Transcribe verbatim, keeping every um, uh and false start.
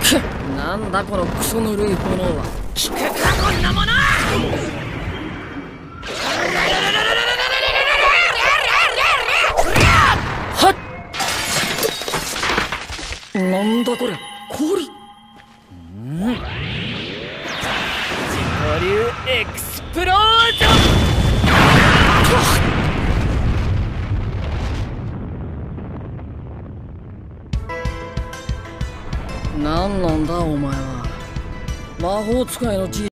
なんだこのクソぬるい炎は。効くかこんなもの。はっ、なんだこれ、氷。うん、自己流エクスプロージョン。なんなんだお前は。魔法使いのじ